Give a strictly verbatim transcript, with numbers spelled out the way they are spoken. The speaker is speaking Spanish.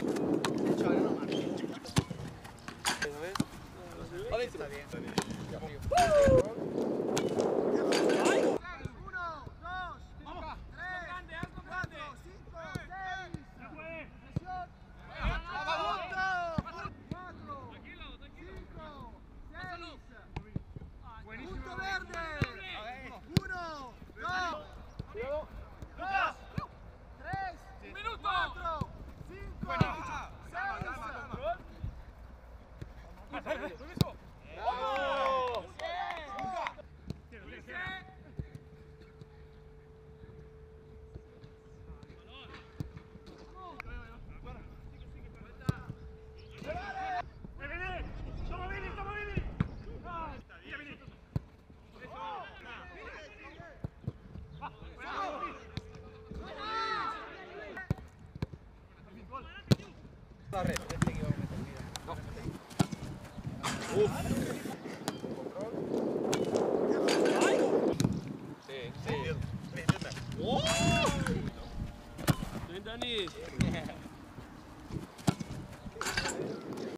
Está bien. Punto verde. Uno, dos, dos, tres, cuatro, cinco, seis. ¡Vamos! La red, este que iba a meter, mira. No. Uf. Sí, sí. ¡Oh! Dani.